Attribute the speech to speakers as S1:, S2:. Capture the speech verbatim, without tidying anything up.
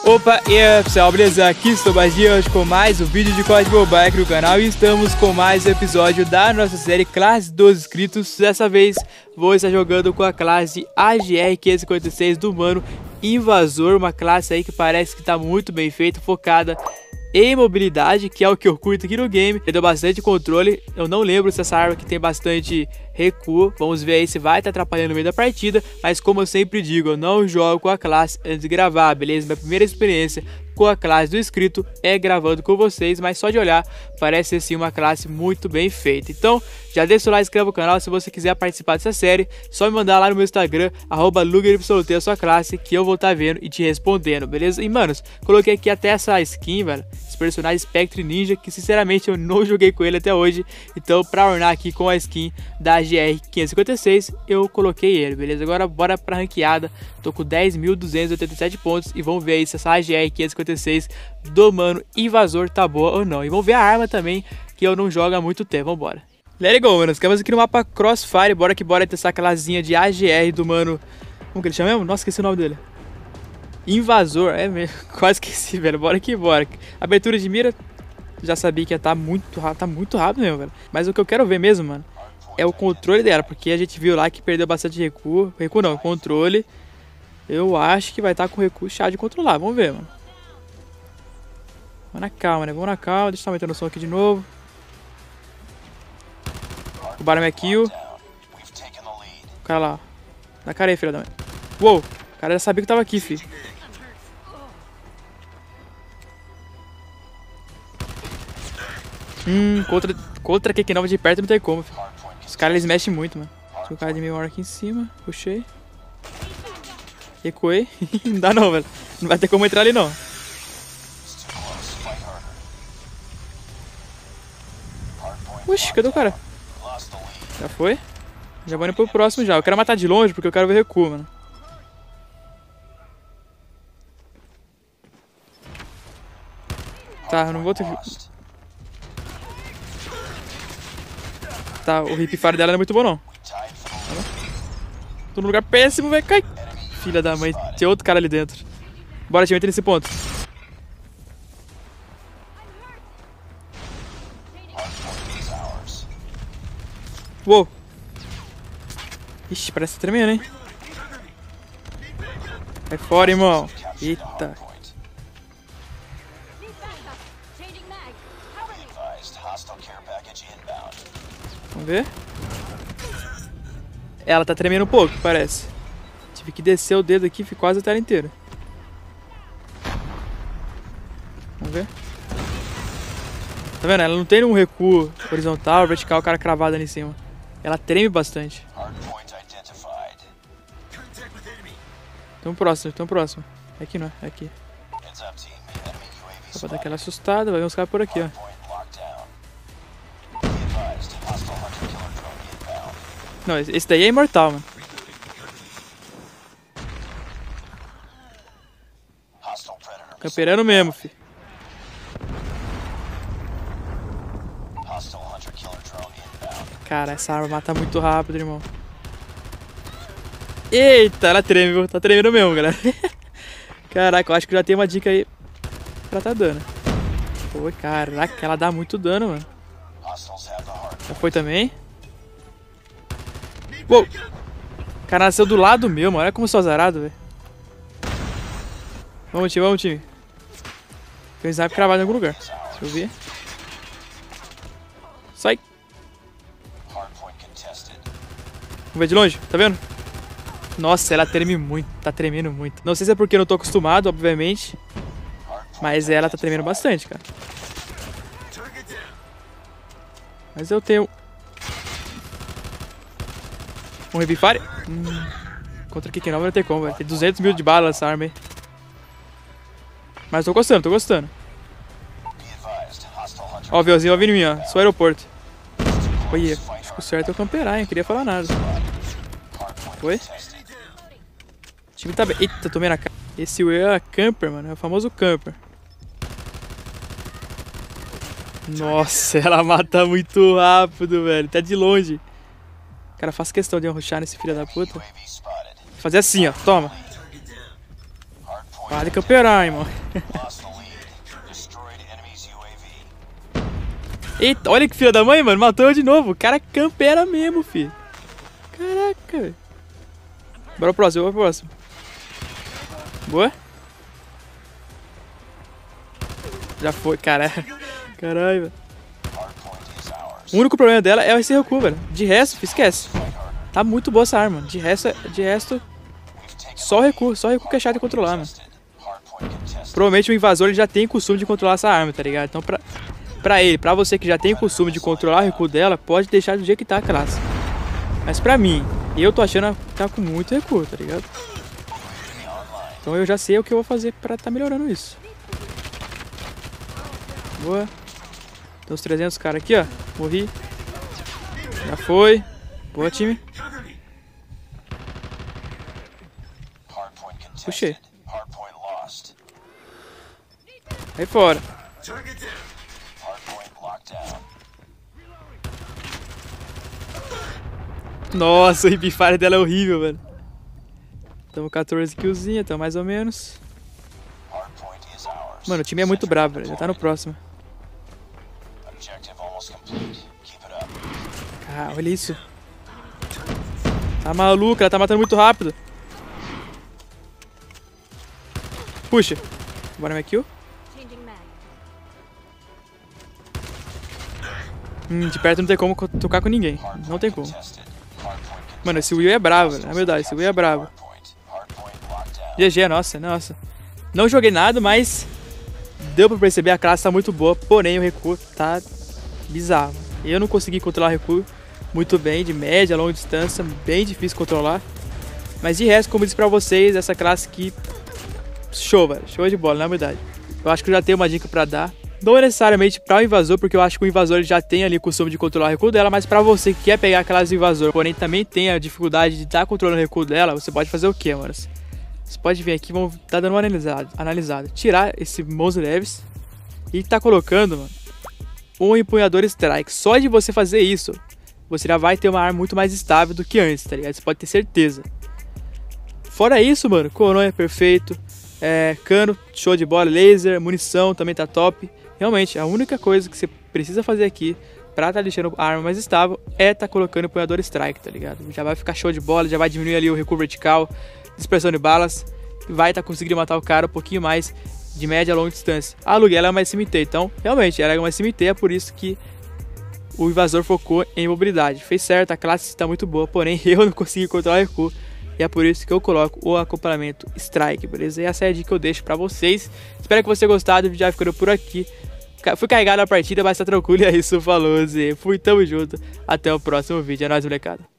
S1: Opa, e aí pessoal, beleza? Aqui estou mais dia hoje com mais um vídeo de Código Mobile aqui no canal. E estamos com mais um episódio da nossa série Classe dos Inscritos. Dessa vez vou estar jogando com a classe A G R quinhentos e cinquenta e seis do Mano Invasor. Uma classe aí que parece que está muito bem feita, focada em mobilidade, que é o que eu curto aqui no game. Ele deu bastante controle. Eu não lembro se essa arma aqui tem bastante recuo. Vamos ver aí se vai estar atrapalhando no meio da partida. Mas como eu sempre digo, eu não jogo com a classe antes de gravar, beleza? Minha primeira experiência com a classe do inscrito é gravando com vocês, mas só de olhar parece ser sim uma classe muito bem feita. Então já deixa o like, inscreva no canal se você quiser participar dessa série. Só me mandar lá no meu Instagram, arroba lugeripsolute a sua classe, que eu vou estar vendo e te respondendo, beleza? E manos, coloquei aqui até essa skin, velho, esse personagem Spectre Ninja, que sinceramente eu não joguei com ele até hoje. Então pra ornar aqui com a skin da A G R quinhentos e cinquenta e seis, eu coloquei ele, beleza? Agora bora pra ranqueada. Tô com dez mil duzentos e oitenta e sete pontos e vamos ver aí se essa A G R quinhentos e cinquenta e seis do Mano Invasor tá boa ou não. E vamos ver a arma também, que eu não jogo há muito tempo. Vambora. Let it go, mano. Ficamos aqui no mapa Crossfire. Bora que bora testar aquela asinha de A G R do Mano... Como que ele chama mesmo? Nossa, esqueci o nome dele. Invasor. É mesmo. Quase esqueci, velho. Bora que bora. Abertura de mira. Já sabia que ia estar tá muito rápido. Tá muito rápido mesmo, velho. Mas o que eu quero ver mesmo, mano, é o controle dela. Porque a gente viu lá que perdeu bastante recuo. Recuo não, controle. Eu acho que vai estar tá com recuo chato de controlar. Vamos ver, mano. Vamos na calma, né? Vamos na calma. Deixa eu estar aumentando o som aqui de novo. Roubaram minha kill. O cara lá. Na cara aí, filha da mãe. Uou. O cara já sabia que tava aqui, filho. Hum, contra, contra Q Q nove de perto não tem como, filho. Os caras, eles mexem muito, mano. Tinha o cara de memória aqui em cima. Puxei. Recuei. Não dá não, velho. Não vai ter como entrar ali, não. Uxi, cadê o cara? Já foi? Já vou indo pro próximo já. Eu quero matar de longe porque eu quero ver recuo, mano. Tá, eu não vou ter... Tá, o hip fire dela não é muito bom, não. Tô num lugar péssimo, velho. Cai. Filha da mãe. Tem outro cara ali dentro. Bora, time, entra nesse ponto. Uou. Ixi, parece que tá tremendo, hein? Vai fora, irmão. Eita. Vamos ver. Ela tá tremendo um pouco, parece. Tive que descer o dedo aqui, ficou quase a tela inteira. Vamos ver. Tá vendo? Ela não tem um recuo horizontal, vertical, o cara cravado ali em cima. Ela treme bastante. Tem um próximo, tem um próximo. É aqui não, é aqui. Só pra dar aquela assustada, vai ver uns caras por aqui, ó. Não, esse daí é imortal, mano. Camperando mesmo, fi. Cara, essa arma mata muito rápido, irmão. Eita, ela treme, viu? Tá tremendo mesmo, galera. Caraca, eu acho que já tem uma dica aí pra tá dando. Pô, caraca, ela dá muito dano, mano. Já foi também? Uou! O cara nasceu do lado meu, mano. Olha como eu sou azarado, velho. Vamos, time, vamos, time. Tem um sniper cravado em algum lugar. Deixa eu ver. Sai! Vamos ver de longe, tá vendo? Nossa, ela treme muito, tá tremendo muito. Não sei se é porque eu não tô acostumado, obviamente. Mas ela tá tremendo bastante, cara. Mas eu tenho... Um heavy fire? Hum, contra Q Q nove não tem como, velho. Tem duzentos mil de bala essa arma aí. Mas tô gostando, tô gostando. Ó, o aviãozinho vai vir em mim, ó. Só aeroporto. Olha, acho que o certo é eu camperar, hein. Não queria falar nada. Foi? O time tá bem. Eita, tomei na cara. Esse Will é camper, mano. É o famoso camper. Nossa, ela mata muito rápido, velho. Tá de longe. Cara, faço questão de eu rushar nesse filho da puta. Fazer assim, ó. Toma. Vale campeonar, irmão. Eita, olha que filha da mãe, mano. Matou eu de novo. O cara campera mesmo, filho. Caraca, velho. Bora pro próximo, bora pro próximo. Boa. Já foi, caralho. Caralho, velho. O único problema dela é esse recuo, velho. De resto, esquece. Tá muito boa essa arma. De resto, de resto só recuo. Só recuo que é chato de controlar, mano. Provavelmente o invasor ele já tem costume de controlar essa arma, tá ligado? Então pra, pra ele, pra você que já tem costume de controlar o recuo dela, pode deixar do jeito que tá a classe. Mas pra mim, eu tô achando que tá com muito recuo, tá ligado? Então eu já sei o que eu vou fazer pra tá melhorando isso. Boa. Tem uns trezentos caras aqui, ó. Morri. Já foi. Boa, time. Puxei. Aí fora. Nossa, o hip fire dela é horrível, velho. Tamo quatorze killzinha, tá mais ou menos. Mano, o time é muito bravo, velho. Já tá no próximo. Ah, olha isso. Tá maluca, ela tá matando muito rápido. Puxa. Bora minha kill. Hum, de perto não tem como tocar com ninguém. Não tem como. Mano, esse Will é bravo, velho. Na verdade, esse Will é bravo. G G, nossa, nossa. Não joguei nada, mas deu pra perceber, a classe tá muito boa. Porém, o recuo tá bizarro. Eu não consegui controlar o recuo muito bem, de média, longa distância. Bem difícil controlar. Mas de resto, como eu disse pra vocês, essa classe aqui, show, velho. Show de bola, na verdade. Eu acho que eu já tenho uma dica pra dar. Não necessariamente para o invasor, porque eu acho que o invasor já tem ali o costume de controlar o recuo dela, mas para você que quer pegar a classe do invasor, porém também tem a dificuldade de estar tá controlando o recuo dela, você pode fazer o que, mano? Você pode vir aqui, vamos tá dando uma analisada, analisada. Tirar esse Monstro Leves e tá colocando, mano, um empunhador strike. Só de você fazer isso, você já vai ter uma arma muito mais estável do que antes, tá ligado? Você pode ter certeza. Fora isso, mano, coroa é perfeito, é, cano, show de bola, laser, munição também tá top. Realmente, a única coisa que você precisa fazer aqui pra tá deixando a arma mais estável é tá colocando o empunhador strike, tá ligado? Já vai ficar show de bola, já vai diminuir ali o recuo vertical, dispersão de balas, e vai tá conseguindo matar o cara um pouquinho mais de média a longa distância. A aluguel ela é uma S M T, então, realmente, ela é uma S M T, é por isso que o invasor focou em mobilidade. Fez certo, a classe está muito boa, porém eu não consegui controlar o recuo. E é por isso que eu coloco o acoplamento Strike, beleza? E essa é a dica que eu deixo pra vocês. Espero que você tenha gostado, o vídeo já ficando por aqui. Fui carregado a partida, mas tá tranquilo. E é isso, falou, Zé. Fui, tamo junto. Até o próximo vídeo. É nóis, molecada.